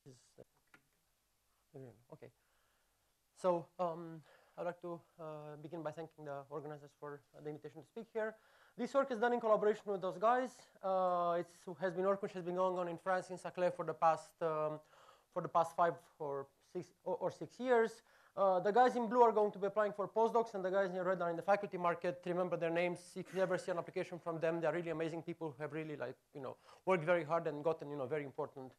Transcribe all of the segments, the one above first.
is okay. So I'd like to begin by thanking the organizers for the invitation to speak here. This work is done in collaboration with those guys. It has been work which has been going on in France in Saclay for the past 5 or 6 years. The guys in blue are going to be applying for postdocs, and the guys in red are in the faculty market. Remember their names. If you ever see an application from them, they're really amazing people who have really worked very hard and gotten very important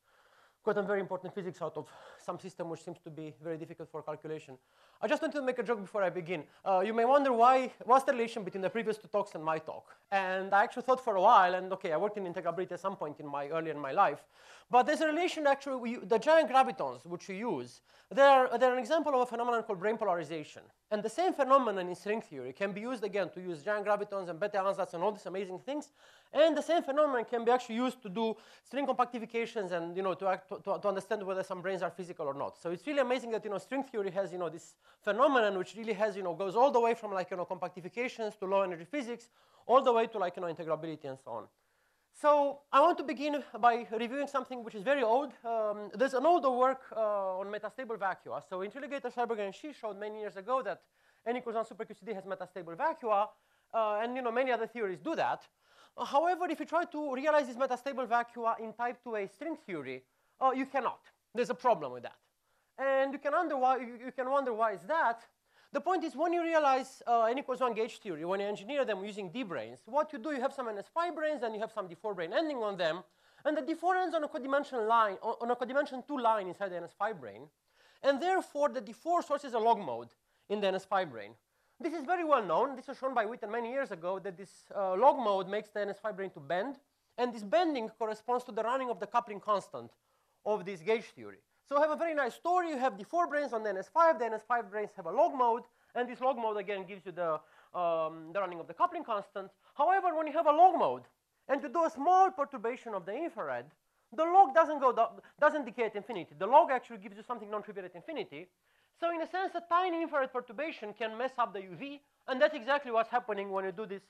physics out of some system which seems to be very difficult for calculation. I just want to make a joke before I begin. You may wonder what's the relation between the previous 2 talks and my talk. And I actually thought for a while, and okay, I worked in integrability at some point earlier in my life. But there's a relation actually, the giant gravitons which we use, they're an example of a phenomenon called brane polarization. And the same phenomenon in string theory can be used again to use giant gravitons and beta ansatz and all these amazing things. And the same phenomenon can be actually used to do string compactifications and to understand whether some branes are physical or not. So it's really amazing that string theory has this phenomenon which really has goes all the way from compactifications to low energy physics, all the way to integrability and so on. So I want to begin by reviewing something which is very old. There's an older work on metastable vacua. So Intelligator, Schreiberger, and Xi showed many years ago that n equals 1 super QCD has metastable vacua, and many other theories do that. However, if you try to realize this metastable vacua in type 2A string theory, you cannot. There's a problem with that. And you can wonder why is that. The point is, when you realize n equals 1 gauge theory, when you engineer them using D branes, what you do, you have some NS5 branes, and you have some D4 brane ending on them. And the D4 ends on a codimension line, on a codimension 2 line inside the NS5 brane. And therefore, the D4 sources a log mode in the NS5 brane. This is very well known. This was shown by Witten many years ago, that this log mode makes the NS5 brane to bend. And this bending corresponds to the running of the coupling constant of this gauge theory. So I have a very nice story. You have D4 branes on the NS5. The NS5 branes have a log mode. And this log mode, again, gives you the running of the coupling constant. However, when you have a log mode, and you do a small perturbation of the infrared, the log doesn't decay at infinity. The log actually gives you something non-trivial at infinity. So in a sense, a tiny infrared perturbation can mess up the UV, and that's exactly what's happening when you do this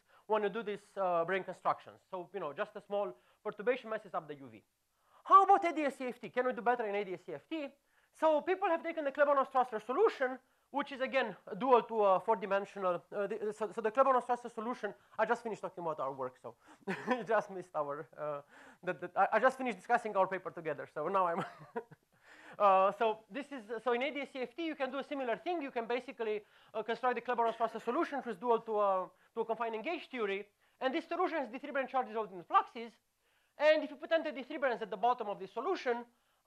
brane constructions. So just a small perturbation messes up the UV. How about ADS-CFT? Can we do better in ADS-CFT? So people have taken the Klebanov-Strasser solution, which is again dual to a 4-dimensional. So the Klebanov-Strasser solution. I just finished talking about our work, so you just missed our. I just finished discussing our paper together, so now I'm. So in ADS-CFT you can do a similar thing. You can basically construct the Klebanov-Strasser solution, which is dual to a confining gauge theory, and this solution has D3 brane charges out in fluxes. And if you put anti-D3 branes at the bottom of this solution,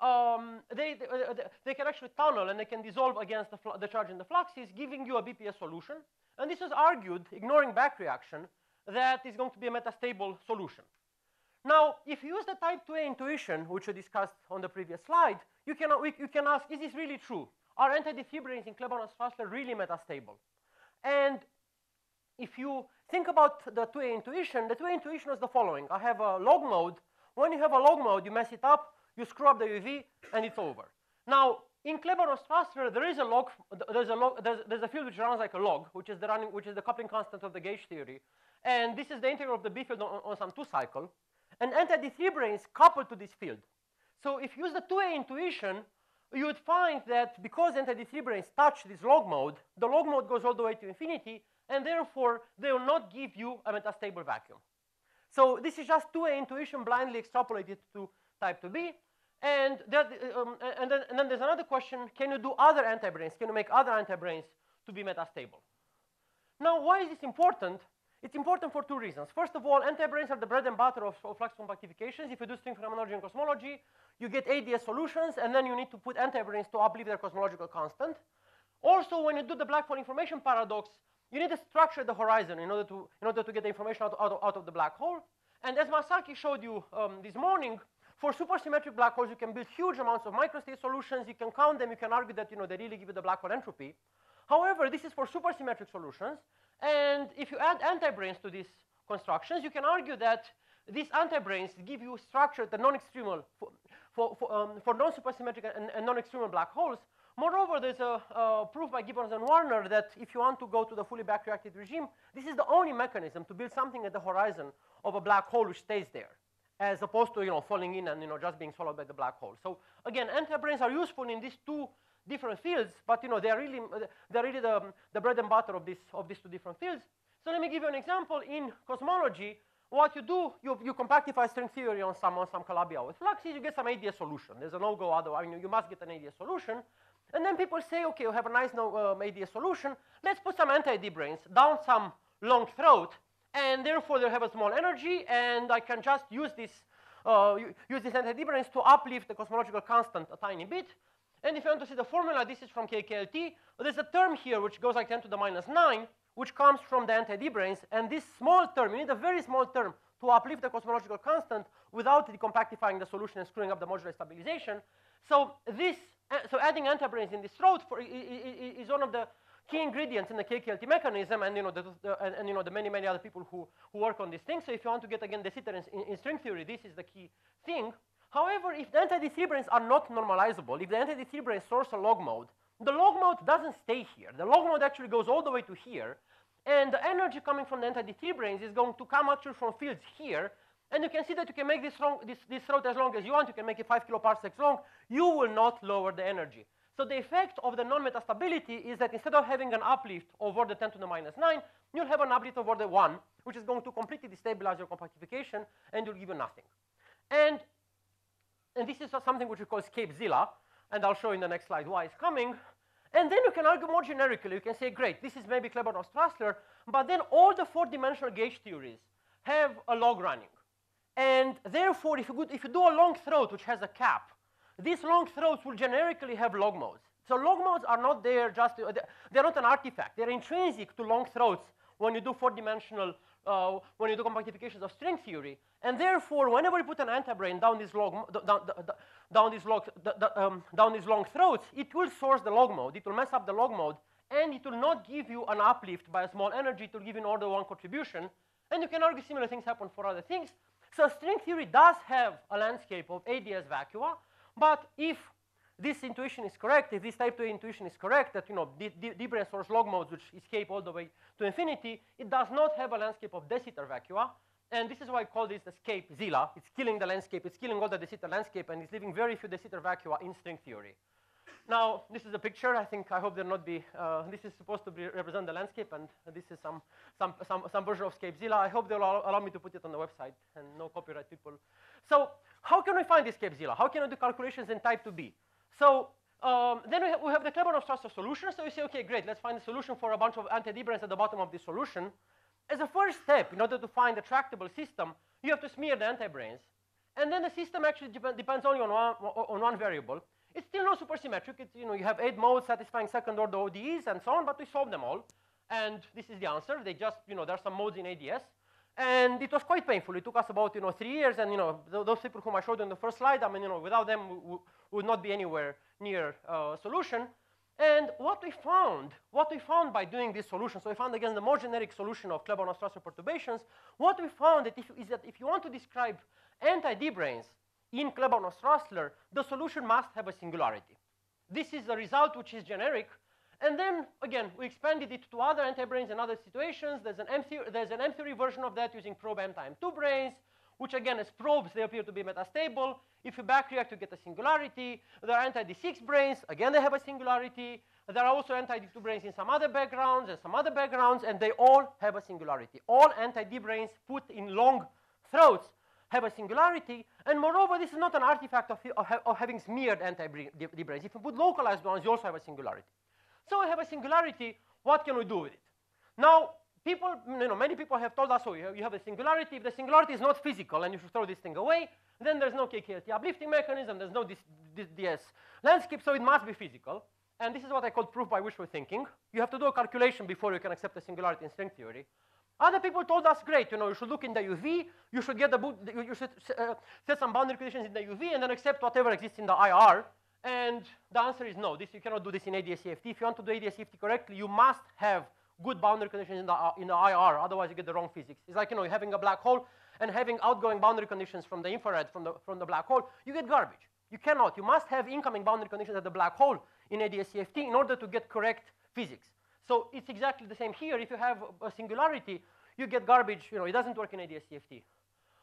they can actually tunnel and they can dissolve against the charge in the fluxes, giving you a BPS solution. And this was argued, ignoring back reaction, that is going to be a metastable solution. Now, if you use the type 2A intuition, which we discussed on the previous slide, you can ask, is this really true? Are anti-D3 branes in Klebanov-Strasser really metastable? And if you think about the 2A intuition, the 2A intuition is the following. I have a log mode. When you have a log mode, you mess it up, you screw up the UV, and it's over. Now, in Klebanov-Strasser, there is a log. There's a field which runs like a log, which is the coupling constant of the gauge theory, and this is the integral of the B field on some 2 cycle. And anti-D3 branes coupled to this field. So if you use the 2A intuition, you would find that because anti-D3 branes touch this log mode, the log mode goes all the way to infinity, and therefore they will not give you a metastable vacuum. So this is just 2A intuition blindly extrapolated to type 2B. And then there's another question, can you do other anti-branes? Can you make other anti-branes to be metastable? Now, why is this important? It's important for 2 reasons. First of all, anti-branes are the bread and butter of flux compactifications. If you do string phenomenology and cosmology, you get ADS solutions, and then you need to put anti-branes to uplift their cosmological constant. Also, when you do the black hole information paradox, you need to structure the horizon in order to get the information out of the black hole. And as Masaki showed you this morning, for supersymmetric black holes, you can build huge amounts of microstate solutions. You can count them. You can argue that they really give you the black hole entropy. However, this is for supersymmetric solutions. And if you add anti-branes to these constructions, you can argue that these anti-branes give you structure the non-extremal for non-supersymmetric and non-extremal black holes. Moreover, there's a proof by Gibbons and Warner that if you want to go to the fully back-reacted regime, this is the only mechanism to build something at the horizon of a black hole which stays there. as opposed to falling in and just being swallowed by the black hole. So again, anti-branes are useful in these two different fields, but they're really the bread and butter of these two different fields. So let me give you an example. In cosmology, what you do, you compactify string theory on some Calabi-Yau with fluxes, you get some ADS solution. There's a no-go otherwise. You must get an ADS solution. And then people say, okay, we have a nice ADS solution. Let's put some anti-d branes down some long throat, and therefore they'll have a small energy, and I can just use these anti-d branes to uplift the cosmological constant a tiny bit. And if you want to see the formula, this is from KKLT. There's a term here which goes like 10 to the minus 9, which comes from the anti-d branes. And this small term, you need a very small term to uplift the cosmological constant without decompactifying the solution and screwing up the modular stabilization. So adding anti-branes in this throat is one of the key ingredients in the KKLT mechanism, and the many other people who work on these things. So if you want to get again de Sitter in string theory, this is the key thing. However, if the anti-D3 branes are not normalizable, if the anti-D3 branes source a log mode, the log mode doesn't stay here. The log mode actually goes all the way to here, and the energy coming from the anti-D3 branes is going to come actually from fields here. And you can see that you can make this throat as long as you want. You can make it 5 kiloparsecs long. You will not lower the energy. So the effect of the non-metastability is that instead of having an uplift over the 10 to the minus 9, you'll have an uplift over the 1, which is going to completely destabilize your compactification, and you'll give you nothing. And this is something which we call Scapezilla, and I'll show in the next slide why it's coming. And then you can argue more generically. You can say, great, this is maybe Klebanov-Strassler, but then all the 4-dimensional gauge theories have a log running. And therefore, if you do a long throat which has a cap, these long throats will generically have log modes. So log modes are not there just they're not an artifact. They're intrinsic to long throats when you do 4-dimensional, when you do compactifications of string theory. And therefore, whenever you put an anti-brane down these long throats, it will source the log mode. It will mess up the log mode, and it will not give you an uplift by a small energy. It will give you an order 1 contribution. And you can argue similar things happen for other things. So string theory does have a landscape of ADS vacua, but if this intuition is correct, if this type 2 intuition is correct, that D-brane source log modes which escape all the way to infinity, it does not have a landscape of de Sitter vacua, and this is why I call this the Scapezilla. It's killing the landscape, it's killing all the de Sitter landscape, and it's leaving very few de Sitter vacua in string theory. Now, this is a picture. I hope there not be. This is supposed to represent the landscape, and this is some version of Scapezilla. I hope they'll allow me to put it on the website, and no copyright people. So, how can we find this Scapezilla? How can we do calculations in type 2b? So then we have the Klebanov-Strassler solution. So you say, okay, great. Let's find a solution for a bunch of anti-d branes at the bottom of this solution. As a first step, in order to find a tractable system, you have to smear the anti-branes, and then the system actually depends only on one variable. It's still not supersymmetric. It's, you have 8 modes satisfying second-order ODEs and so on, but we solved them all. And this is the answer. They just, there are some modes in ADS. And it was quite painful. It took us about, 3 years. And, those people whom I showed in the first slide, I mean, without them, we would not be anywhere near solution. And what we found by doing this solution, so we found, again, the more generic solution of Klebanov-Strassler perturbations. What we found is that if you want to describe anti-d branes in Klebanov-Strassler, the solution must have a singularity. This is the result which is generic. And then, again, we expanded it to other anti-branes in other situations. There's an M-theory version of that using probe M time 2 branes, which, again, as probes, they appear to be metastable. If you back react, you get a singularity. There are anti-D6 branes. Again, they have a singularity. There are also anti-D2 branes in some other backgrounds and some other backgrounds, and they all have a singularity. All anti-D branes put in long throats have a singularity, and moreover, this is not an artifact of having smeared anti-D branes. If you put localized ones, you also have a singularity. So we have a singularity. What can we do with it? Now, many people have told us, oh, you have a singularity. If the singularity is not physical and you should throw this thing away, then there's no KKLT uplifting mechanism. There's no DS landscape, so it must be physical. And this is what I call proof by wishful thinking. You have to do a calculation before you can accept a singularity in string theory. Other people told us, great, you should look in the UV, you should set some boundary conditions in the UV, and then accept whatever exists in the IR. And the answer is no. You cannot do this in ADS-CFT. If you want to do ADS-CFT correctly, you must have good boundary conditions in the IR. Otherwise, you get the wrong physics. It's like having a black hole and having outgoing boundary conditions from the infrared from the black hole. You get garbage. You cannot. You must have incoming boundary conditions at the black hole in ADS-CFT in order to get correct physics. So it's exactly the same here. If you have a singularity, you get garbage. It doesn't work in ADS-CFT.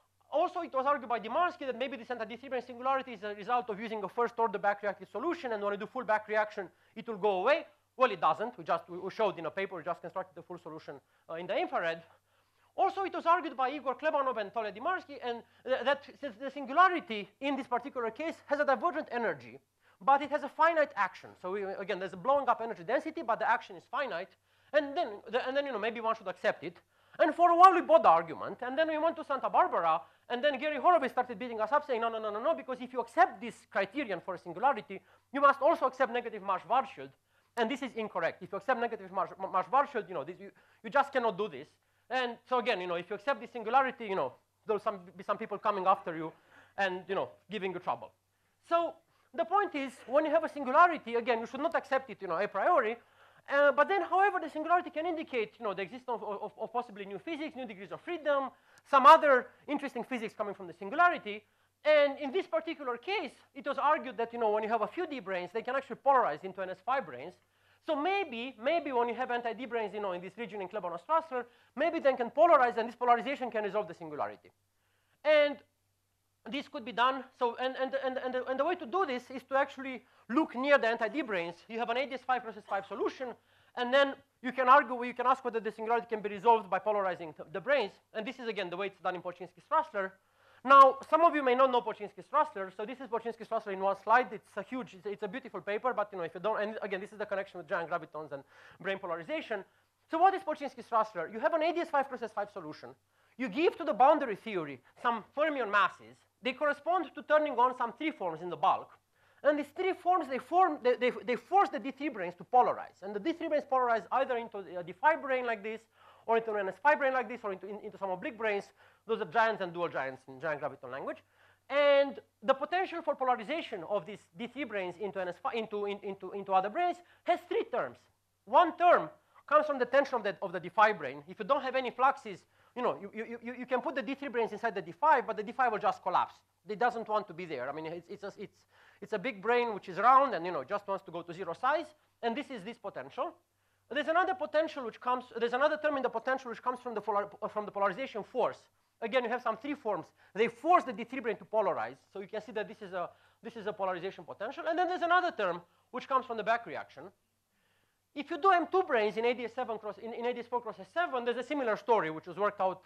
Also, it was argued by Demarsky that maybe this anti-D3 brane singularity is a result of using a first-order back-reactive solution, and when you do full back reaction, it will go away. Well, it doesn't. We showed in a paper, we just constructed the full solution in the infrared. Also, it was argued by Igor Klebanov and Tolia Demarsky, and that the singularity in this particular case has a divergent energy, but it has a finite action. So again, there's a blowing up energy density, but the action is finite, and then maybe one should accept it. And for a while, we bought the argument, and then we went to Santa Barbara, and then Gary Horowitz started beating us up, saying, no, because if you accept this criterion for a singularity, you must also accept negative Marsh-Warschild, and this is incorrect. If you accept negative Marsh-Warschild, you just cannot do this. And so again, if you accept this singularity, there'll be some people coming after you and, giving you trouble. So the point is, when you have a singularity, again, you should not accept it, a priori. But then, however, the singularity can indicate, the existence of possibly new physics, new degrees of freedom, some other interesting physics coming from the singularity. And in this particular case, it was argued that, when you have a few D branes, they can actually polarize into NS5 branes. So maybe when you have anti-D branes, in this region in Klebanov-Strassler, maybe they can polarize, and this polarization can resolve the singularity. And this could be done. So, and the way to do this is to actually look near the anti-D branes. You have an ADS5 process 5 solution, and then you can ask whether the singularity can be resolved by polarizing the branes. And this is, again, the way it's done in Polchinski-Strassler. Now, some of you may not know Polchinski-Strassler, so this is Polchinski-Strassler in one slide. It's a beautiful paper, but if you don't, and again, this is the connection with giant gravitons and brane polarization. So what is Polchinski-Strassler? You have an ADS5 process 5 solution. You give to the boundary theory some fermion masses. They correspond to turning on some 3 forms in the bulk. And these 3 forms, they force the D3 branes to polarize. And the D3 branes polarize either into a D5 brane like this, or into an NS5 brane like this, or into some oblique branes. Those are giants and dual giants in giant graviton language. And the potential for polarization of these D3 branes into NS5, into other branes has 3 terms. One term comes from the tension of the D5 brane. If you don't have any fluxes, you can put the D3 branes inside the D5, but the D5 will just collapse. It doesn't want to be there. I mean, it's a big brane which is round and just wants to go to 0 size. And this is this potential. There's another potential which comes. There's another term in the potential which comes from the polarization force. Again, you have some 3 forms. They force the D3 brane to polarize. So you can see that this is a polarization potential. And then there's another term which comes from the back reaction. If you do M2 branes in ADS4 cross S7, there's a similar story which was worked out,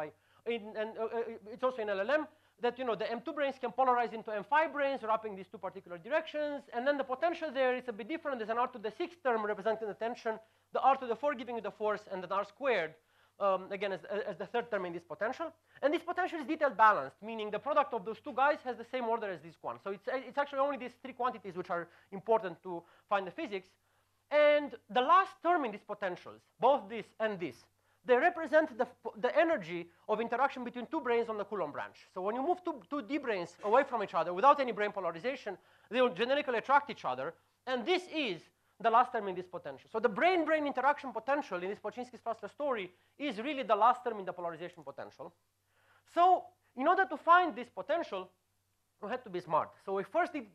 it's also in LLM, that the M2 branes can polarize into M5 branes, wrapping these 2 particular directions. And then the potential there is a bit different. There's an R to the 6th term representing the tension, the R to the 4 giving you the force, and the R squared, again, as the 3rd term in this potential. And this potential is detailed balanced, meaning the product of those 2 guys has the same order as this one. So it's actually only these 3 quantities which are important to find the physics. And the last term in these potentials, both this and this, they represent the energy of interaction between 2 branes on the Coulomb branch. So when you move two D branes away from each other without any brane polarization, they will generically attract each other. And this is the last term in this potential. So the brain-brain interaction potential in this Polchinski-Strassler story is really the last term in the polarization potential. So in order to find this potential, we had to be smart. So we first did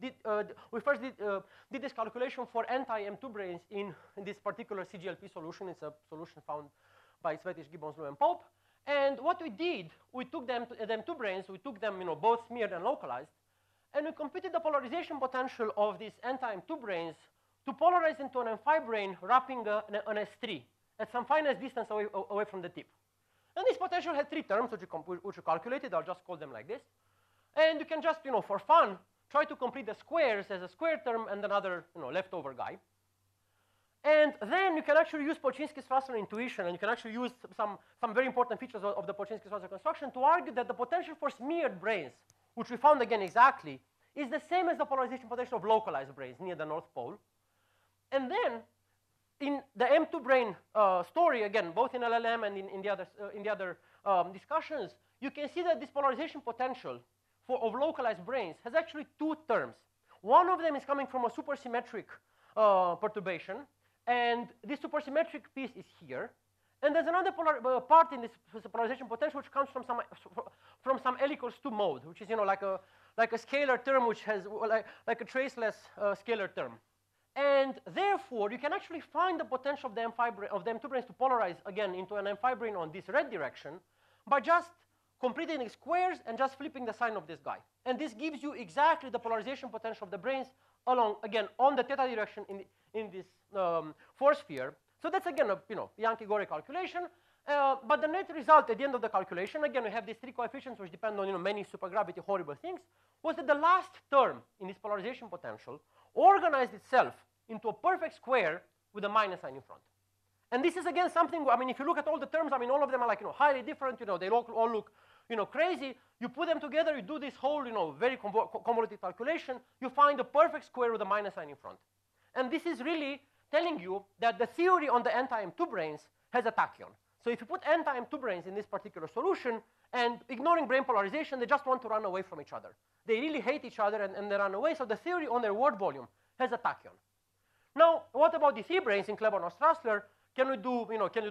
this calculation for anti-M2 branes in this particular CGLP solution. It's a solution found by Svetish, Gibbons, Liu, and Pope. And what we did, we took them M2 branes, we took them both smeared and localized, and we computed the polarization potential of these anti-M2 branes to polarize into an M5 brane wrapping an S3 at some finite distance away from the tip. And this potential had 3 terms, which we calculated. I'll just call them like this. And you can just, for fun, try to complete the squares as a square term and another, leftover guy. And then you can actually use Polchinski-Strassler intuition, and you can actually use some very important features of the Polchinski-Strassler construction to argue that the potential for smeared branes, which we found again exactly, is the same as the polarization potential of localized branes near the North Pole. And then in the M2 brane story, again, both in LLM and in the other discussions, you can see that this polarization potential of localized branes has actually 2 terms. One of them is coming from a supersymmetric perturbation, and this supersymmetric piece is here. And there's another part in this polarization potential which comes from some L equals 2 mode, which is like a scalar term which has like a traceless scalar term. And therefore, you can actually find the potential of the M2 branes to polarize again into an M5 brane on this red direction by just completing squares and just flipping the sign of this guy. And this gives you exactly the polarization potential of the branes along, again, on the theta direction in this force sphere. So that's, again, a Yankee-Gorey calculation. But the net result at the end of the calculation, again, we have these three coefficients which depend on many supergravity horrible things, was that the last term in this polarization potential organized itself into a perfect square with a minus sign in front. And this is, again, something, I mean, if you look at all the terms, I mean, all of them are like, highly different, they all look, crazy. You put them together, you do this whole, very convoluted calculation, you find a perfect square with a minus sign in front. And this is really telling you that the theory on the n-time 2 branes has a tachyon. So if you put n-time 2 branes in this particular solution, and ignoring brane polarization, they just want to run away from each other. They really hate each other, and they run away. So the theory on their word volume has a tachyon. Now, what about the 3 branes in Klebanov-Strassler? Can we do,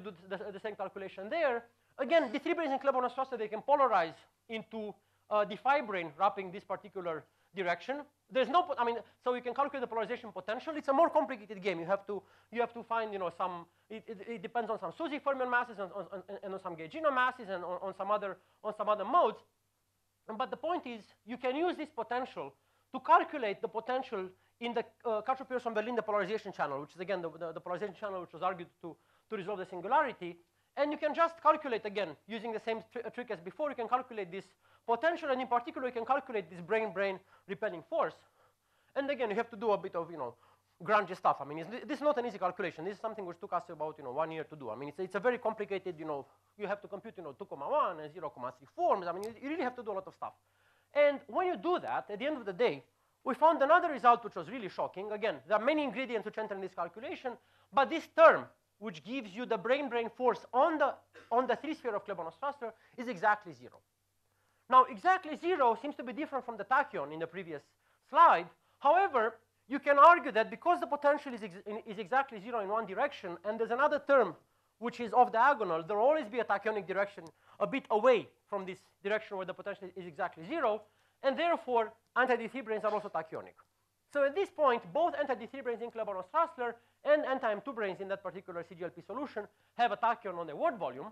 the same calculation there? Again, the 3 branes in Klebanov-Strassler, they can polarize into the 5 brane wrapping this particular direction. There's no, so you can calculate the polarization potential. It's a more complicated game. You have to find, some. It depends on some SUSY fermion masses and on some Gaugino masses and on some other modes. But the point is, you can use this potential to calculate the potential in the Kirchhoff-Pearson-Berlin depolarization channel, which is again the polarization channel which was argued to resolve the singularity. And you can just calculate, again, using the same trick as before, you can calculate this potential, and in particular, you can calculate this brain-brain repelling force. And again, you have to do a bit of, grungy stuff. I mean, this is not an easy calculation. This is something which took us about, 1 year to do. I mean, it's a very complicated, you have to compute, 2,1 and 0,3 forms. I mean, you really have to do a lot of stuff. And when you do that, at the end of the day, we found another result which was really shocking. Again, there are many ingredients which enter in this calculation, but this term, which gives you the brain-brain force on the 3 sphere of Klebanov-Strassler, is exactly 0. Now, exactly 0 seems to be different from the tachyon in the previous slide. However, you can argue that because the potential is exactly 0 in one direction, and there's another term which is off diagonal, there will always be a tachyonic direction a bit away from this direction where the potential is exactly 0, and therefore, anti-D3 branes are also tachyonic. So at this point, both anti-D3 branes in Klebanov-Strassler and n-time 2 branes in that particular CGLP solution have a tachyon on their word volume.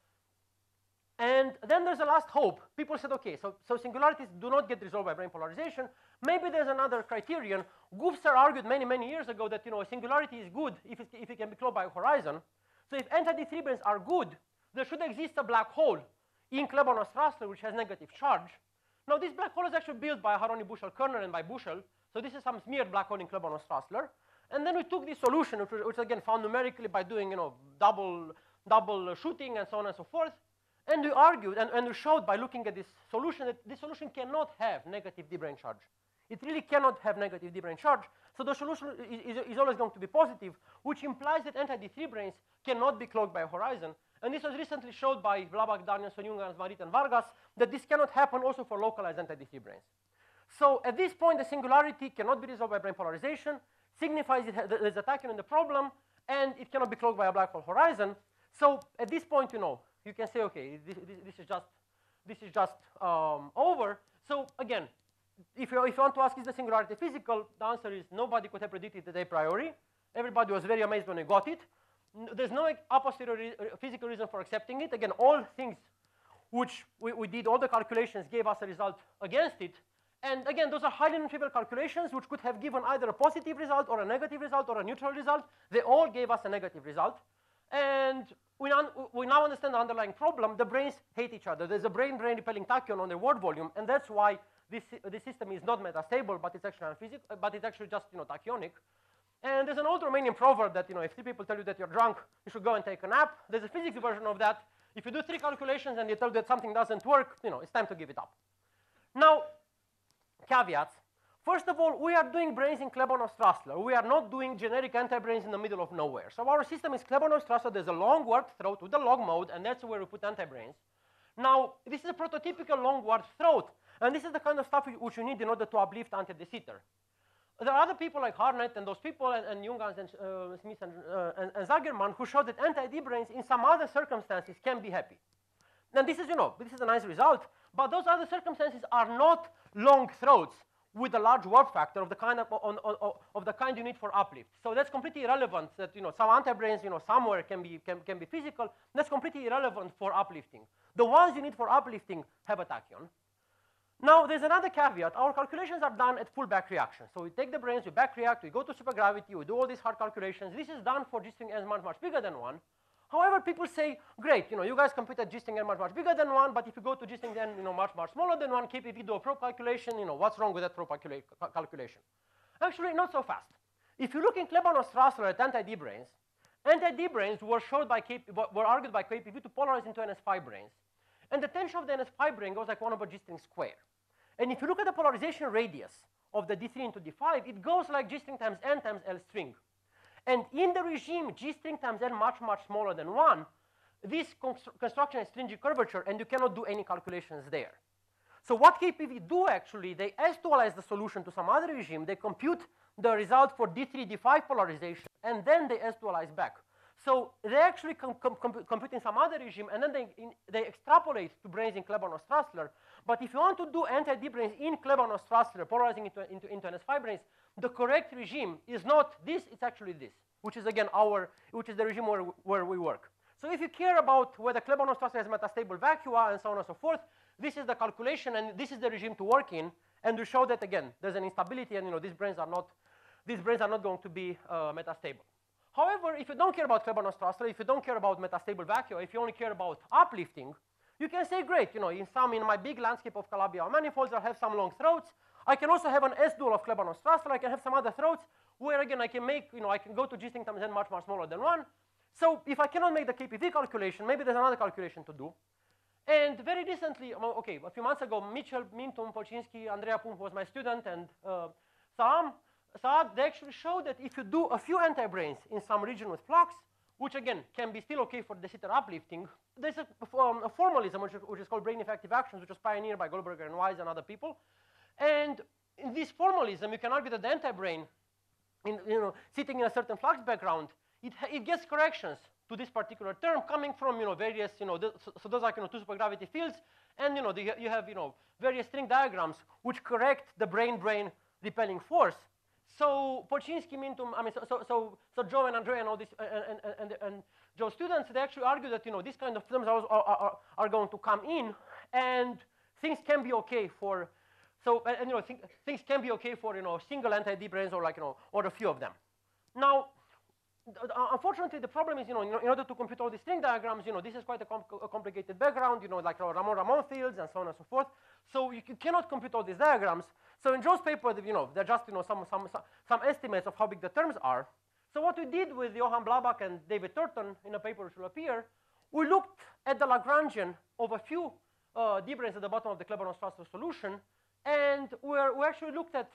And then there's a last hope. People said, OK, so singularities do not get resolved by brane polarization. Maybe there's another criterion. Gubser argued many, many years ago that a singularity is good if it can be closed by a horizon. So if anti-D3 branes are good, there should exist a black hole in Klebanov-Strassler which has negative charge. Now, this black hole is actually built by Haroni-Bushel-Kerner and by Bushel. So this is some smeared black hole in Klebanov-Strassler. And then we took this solution, which again found numerically by doing double shooting and so on and so forth. And we argued and we showed by looking at this solution that this solution cannot have negative d brane charge. It really cannot have negative d brane charge. So the solution is always going to be positive, which implies that anti-D3 branes cannot be clogged by a horizon. And this was recently showed by Vlabak, Danielson, Jungans, Marit, and Vargas that this cannot happen also for localized anti-D3 branes. So at this point, the singularity cannot be resolved by brane polarization, signifies there's a tachyon in the problem, and it cannot be clogged by a black hole horizon. So at this point, you can say, OK, this is just over. So again, if you want to ask, is the singularity physical? The answer is nobody could have predicted it a priori. Everybody was very amazed when we got it. There's no a posteriori physical reason for accepting it. Again, all things which we did, all the calculations gave us a result against it. And again, those are highly non-trivial calculations which could have given either a positive result or a negative result or a neutral result. They all gave us a negative result. And we now understand the underlying problem. The branes hate each other. There's a brain-brain repelling tachyon on the word volume, and that's why this system is not metastable, but it's actually just tachyonic. And there's an old Romanian proverb that if 3 people tell you that you're drunk, you should go and take a nap. There's a physics version of that. If you do 3 calculations and you tell you that something doesn't work, it's time to give it up. Now, caveats. First of all, we are doing branes in Klebanov-Strassler. We are not doing generic anti-branes in the middle of nowhere. So our system is Klebanov-Strassler. There's a long warp throat with the log mode, and that's where we put anti-branes. Now, this is a prototypical long warp throat, and this is the kind of stuff which you need in order to uplift anti-de Sitter. There are other people like Harnett and those people, and Jungans and Smith and Zagerman, who showed that anti-D branes in some other circumstances can be happy. And this is, this is a nice result, but those other circumstances are not long throats with a large warp factor of the kind of the kind you need for uplift. So that's completely irrelevant that some anti-branes somewhere can be physical. That's completely irrelevant for uplifting. The ones you need for uplifting have a tachyon. Now, there's another caveat. Our calculations are done at full back reaction. So we take the brains, we back react, we go to supergravity, we do all these hard calculations. This is done for G string n much, much bigger than 1. However, people say, great, you guys compute at G string n much, much bigger than 1, but if you go to G string n, much, much smaller than 1, KPV do a probe calculation, what's wrong with that probe calculation? Actually, not so fast. If you look in Klebanov-Strassler at anti-D brains were argued by KPV to polarize into NS5 brains. And the tension of the NS5 brain goes like 1 over G string square. And if you look at the polarization radius of the D3 into D5, it goes like G string times N times L string. And in the regime G string times N much, much smaller than 1, this construction has stringy curvature, and you cannot do any calculations there. So what KPV do actually, they S2alize the solution to some other regime, they compute the result for D3, D5 polarization, and then they S2alize back. So they actually compute in some other regime, and then they extrapolate to brains in Klebanov-Strassler. But if you want to do anti-D brains in Klebanov-Strassler, polarizing into NS5 brains, the correct regime is not this, it's actually this, which is again which is the regime where we work. So if you care about whether Klebanov-Strassler has metastable vacua and so on and so forth, this is the calculation, and this is the regime to work in. And we show that again, there's an instability, and these brains are not going to be metastable. However, if you don't care about Klebanov-Strassler, if you don't care about metastable vacua, if you only care about uplifting, you can say, great, in my big landscape of Calabi-Yau manifolds, I have some long throats. I can also have an S-dual of Klebanov-Strassler. I can have some other throats where, again, I can make, I can go to G string times N much, much smaller than 1. So if I cannot make the KPV calculation, maybe there's another calculation to do. And very recently, okay, a few months ago, Mitchell, Mintum, Polchinski, Andrea Pum was my student, and Saad, they actually showed that if you do a few anti-brains in some region with flux, which again can be still okay for de Sitter uplifting, there's a formalism which is called brain effective actions, which was pioneered by Goldberger and Wise and other people. And in this formalism, you can argue that the anti-brain, sitting in a certain flux background, it gets corrections to this particular term coming from various so those are two supergravity fields, and you have various string diagrams which correct the brain-brain repelling force. So Polchinski, Mintum, so Joe and Andrea and all this and Joe's students, they actually argue that these kind of terms are going to come in, and things can be okay for things can be okay for single anti-D brains or or a few of them. Now, unfortunately, the problem is in order to compute all these string diagrams, this is quite a complicated background, like Ramon fields and so on and so forth. So you cannot compute all these diagrams. So in Joe's paper, they're just some estimates of how big the terms are. So what we did with Johan Blabak and David Turton in a paper which will appear, we looked at the Lagrangian of a few D brains at the bottom of the Klebanov-Strassler solution, and we actually looked at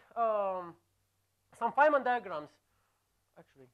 some Feynman diagrams. Actually,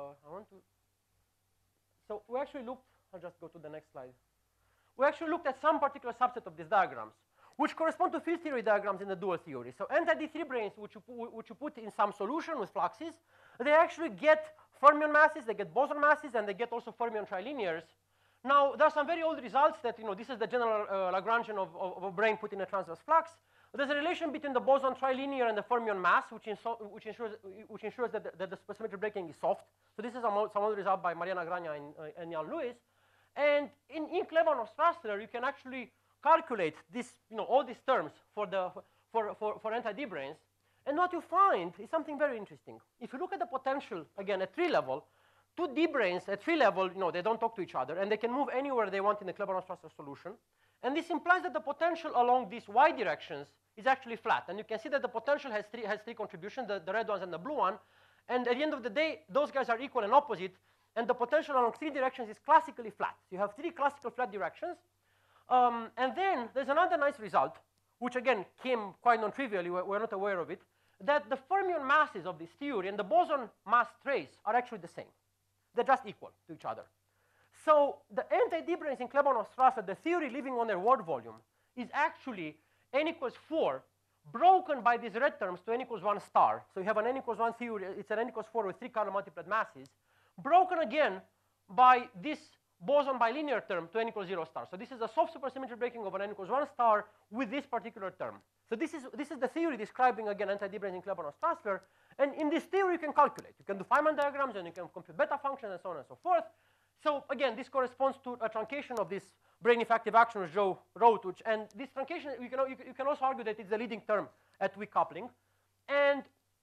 so we actually looked, I'll just go to the next slide. We actually looked at some particular subset of these diagrams, which correspond to field theory diagrams in the dual theory. So anti-D3 brains, which you put in some solution with fluxes, they actually get fermion masses, they get boson masses, and they get also fermion trilinears. Now, there are some very old results that, this is the general Lagrangian of a brain put in a transverse flux. There's a relation between the boson trilinear and the fermion mass, which ensures that the supersymmetric breaking is soft. So this is some old result by Mariana Grania and Jan Lewis. And in Klebanov-Strassler, you can actually calculate this, all these terms for anti-D brains. And what you find is something very interesting. If you look at the potential, again, at tree level, two D brains at tree level, they don't talk to each other, and they can move anywhere they want in the Klebanov-Strassler solution. And this implies that the potential along these y directions is actually flat. And you can see that the potential has three contributions, the red ones and the blue one. And at the end of the day, those guys are equal and opposite. And the potential along three directions is classically flat. So you have three classical flat directions. And then there's another nice result, which again came quite non-trivially, we're not aware of it, that the fermion masses of this theory and the boson mass trace are actually the same. They're just equal to each other. So the anti-D brains in Klebanov-Strassler, the theory living on their word volume, is actually n equals 4 broken by these red terms to n equals 1 star. So you have an n equals 1 theory, it's an n equals 4 with 3 Carnot multiplied masses, broken again by this boson bilinear term to n equals 0 star. So this is a soft supersymmetry breaking of an n equals 1 star with this particular term. So this is the theory describing, again, anti-D brains in Klebanov-Strassler. And in this theory, you can calculate. You can do Feynman diagrams, and you can compute beta functions, and so on and so forth. So again, this corresponds to a truncation of this brain effective action, which Joe wrote, and this truncation, you can also argue that it's the leading term at weak coupling. And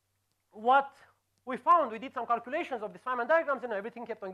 what we found, we did some calculations of the Feynman diagrams, and everything kept on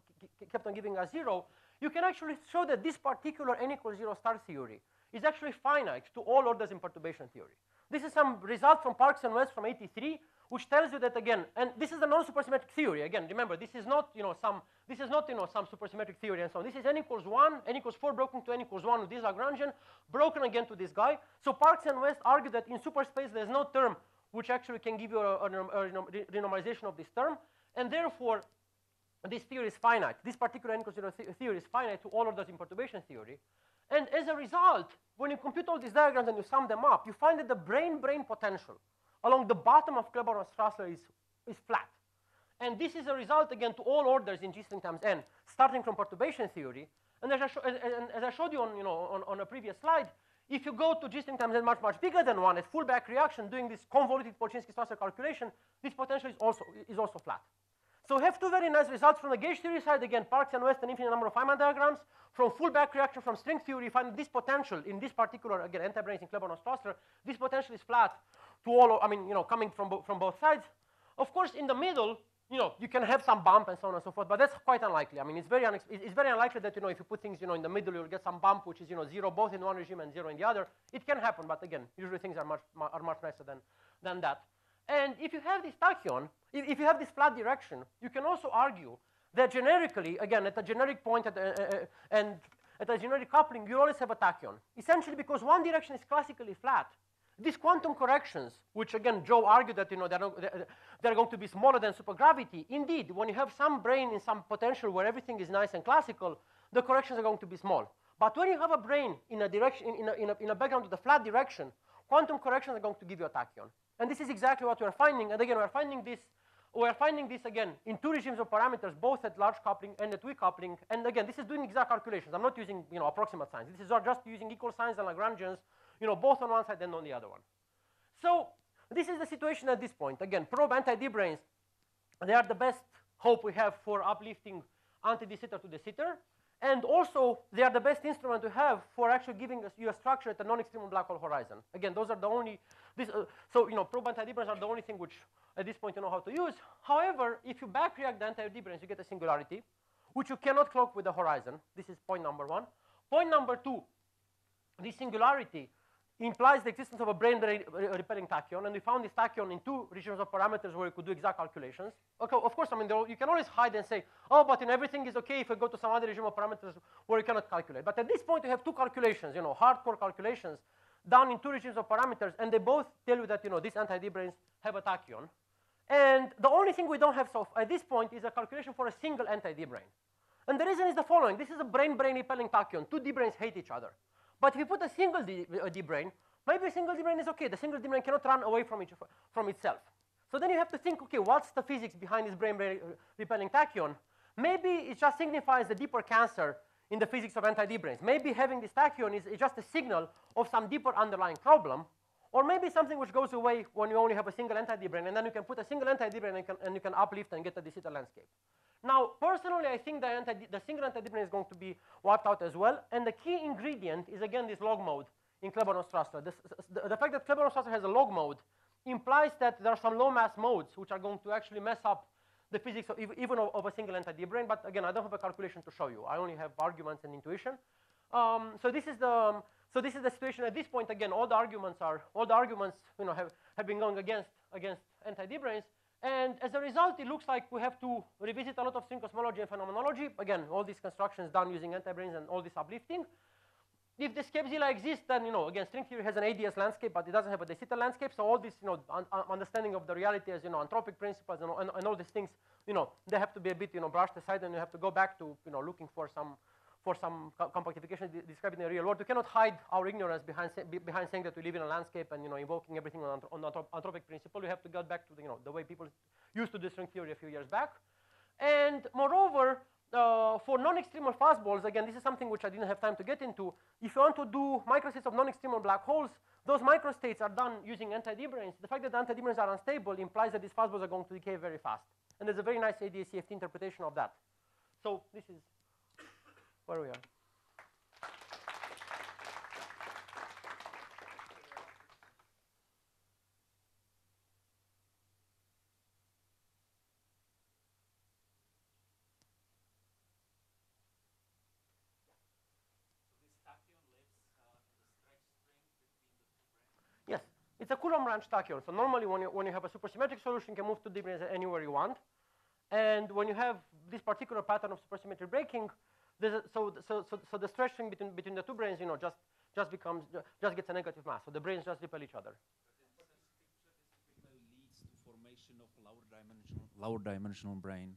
giving us 0. You can actually show that this particular n equals 0 star theory is actually finite to all orders in perturbation theory. This is some result from Parkes and West from '83, which tells you that again, and this is a non-supersymmetric theory. Again, remember, this is not some supersymmetric theory and so on. This is n equals 1, n equals 4 broken to n equals 1 with this Lagrangian, broken again to this guy. So Parkes and West argue that in superspace there's no term which actually can give you a renormalization of this term, and therefore this theory is finite. This particular n equals 0 theory is finite to all orders in perturbation theory. And as a result, when you compute all these diagrams and you sum them up, you find that the brain-brain potential along the bottom of Klebanov-Strassler is flat. And this is a result, again, to all orders in G string times n, starting from perturbation theory. And as I showed you on a previous slide, if you go to G string times n much, much bigger than 1 at full back reaction, doing this convoluted Polchinski-Strasser calculation, this potential is also flat. So we have two very nice results from the gauge theory side. Again, Parkes and West, an infinite number of Feynman diagrams. From full back reaction from string theory, you find this potential in this particular, again, anti-branes in Klebanov-Strassler, this potential is flat to all, coming from both sides. Of course, in the middle, you can have some bump and so on and so forth, but that's quite unlikely. I mean, it's very unlikely that, if you put things, in the middle, you'll get some bump, which is, 0 both in one regime and 0 in the other. It can happen, but again, usually things are much nicer than that. And if you have this tachyon, if you have this flat direction, you can also argue that generically, again, at a generic point and at a generic coupling, you always have a tachyon. Essentially because one direction is classically flat. These quantum corrections, which again, Joe argued that they're going to be smaller than supergravity. Indeed, when you have some brain in some potential where everything is nice and classical, the corrections are going to be small. But when you have a brain in a direction in a background with a flat direction, quantum corrections are going to give you a tachyon. And this is exactly what we're finding. And again, we're finding this again in two regimes of parameters, both at large coupling and at weak coupling. And again, this is doing exact calculations. I'm not using approximate signs. This is just using equal signs and Lagrangians, both on one side and on the other one. So this is the situation at this point. Again, probe anti-D branes, they are the best hope we have for uplifting anti-de Sitter to de Sitter. And also, they are the best instrument to have for actually giving you a structure at the non-extremal black hole horizon. Again, those are the only, probe anti-D branes are the only thing which, at this point, you know how to use. However, if you back react the anti-D branes, you get a singularity, which you cannot cloak with the horizon. This is point number 1. Point number 2, this singularity implies the existence of a brain-repelling tachyon, and we found this tachyon in two regions of parameters where you could do exact calculations. Okay, of course, you can always hide and say, oh, but everything is okay if I go to some other regime of parameters where you cannot calculate. But at this point, you have two calculations, hardcore calculations done in two regimes of parameters, and they both tell you that, these anti-D branes have a tachyon. And the only thing we don't have at this point is a calculation for a single anti-D brane. And the reason is the following. This is a brain-brain repelling tachyon. Two D branes hate each other. But if you put a single D brane, maybe a single D brane is okay. The single D brane cannot run away from itself. So then you have to think, okay, what's the physics behind this brain-brain repelling tachyon? Maybe it just signifies the deeper cancer in the physics of anti-D branes. Maybe having this tachyon is just a signal of some deeper underlying problem. Or maybe something which goes away when you only have a single anti-D brane, and then you can put a single anti-D brane and you can uplift and get a de Sitter landscape. Now, personally, I think the single anti-D brane is going to be wiped out as well. And the key ingredient is, again, this log mode in Klebanov-Strassler. The fact that Klebanov-Strassler has a log mode implies that there are some low mass modes which are going to actually mess up the physics even of a single anti-D brane. But again, I don't have a calculation to show you. I only have arguments and intuition. So this is the situation at this point. Again, all the arguments have been going against anti-D branes. And as a result, it looks like we have to revisit a lot of string cosmology and phenomenology. Again, all these constructions done using anti-branes and all this uplifting. If the Skepzilla exists, then, again, string theory has an ADS landscape, but it doesn't have a de Sitter landscape. So all this, understanding of the reality as, anthropic principles and all these things, they have to be a bit, brushed aside, and you have to go back to, looking for some compactification described in the real world. You cannot hide our ignorance behind saying that we live in a landscape and invoking everything on anthropic principle. You have to get back to the way people used to do string theory a few years back. And moreover, for non-extremal fastballs, again, this is something which I didn't have time to get into. If you want to do microstates of non-extremal black holes, those microstates are done using anti-D branes. The fact that the anti-D branes are unstable implies that these fastballs are going to decay very fast. And there's a very nice ADS-CFT interpretation of that. So this is where we are. It's a Coulomb branch tachyon. So normally when you have a supersymmetric solution, you can move 2 d branes anywhere you want. And when you have this particular pattern of supersymmetry breaking, so the stretch string between the 2 branes, just gets a negative mass. So the branes just repel each other. But this picture leads to formation of lower dimensional brane.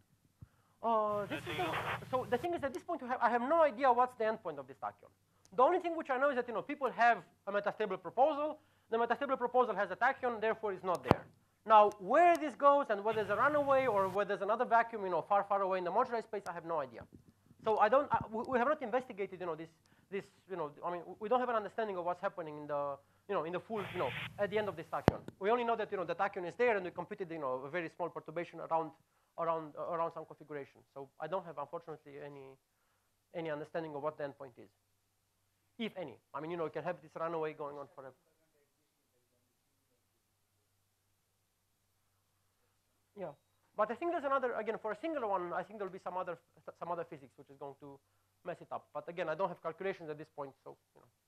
So the thing is, at this point, I have no idea what's the endpoint of this tachyon. The only thing which I know is that people have a metastable proposal. The metastable proposal has a tachyon, therefore it's not there. Now, where this goes and whether there's a runaway or whether there's another vacuum, far, far away in the modularized space, I have no idea. So we have not investigated, this, I mean, we don't have an understanding of what's happening in the, in the full, at the end of this tachyon. We only know that, the tachyon is there, and we computed, a very small perturbation around some configuration. So I don't have, unfortunately, any understanding of what the endpoint is, if any. I mean, you can have this runaway going on forever. Yeah, but I think there's another, again, for a singular one, I think there'll be some other physics which is going to mess it up. But again, I don't have calculations at this point, so,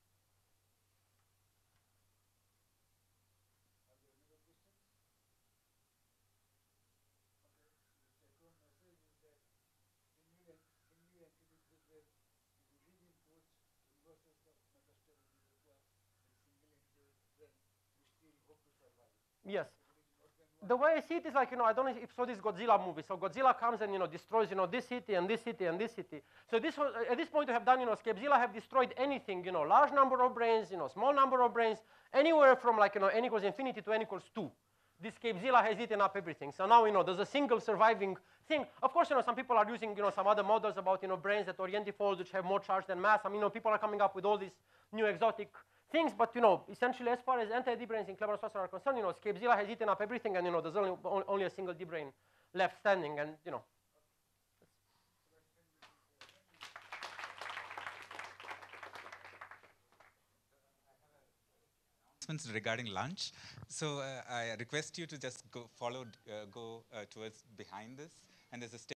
Yes. The way I see it is like, I don't know if you saw this Godzilla movie. So Godzilla comes and, destroys, this city and this city and this city. So this was, at this point we have done, Scapezilla have destroyed anything, large number of branes, small number of branes, anywhere from like, n equals infinity to n equals 2. This Scapezilla has eaten up everything. So now, there's a single surviving thing. Of course, some people are using, some other models about, branes that orientifold, which have more charge than mass. I mean, people are coming up with all these new exotic things, but essentially, as far as anti-D branes in Clever Saucer are concerned, Scapezilla has eaten up everything, and there's only a single D brane left standing, and regarding lunch. So I request you to just go towards behind this, and there's a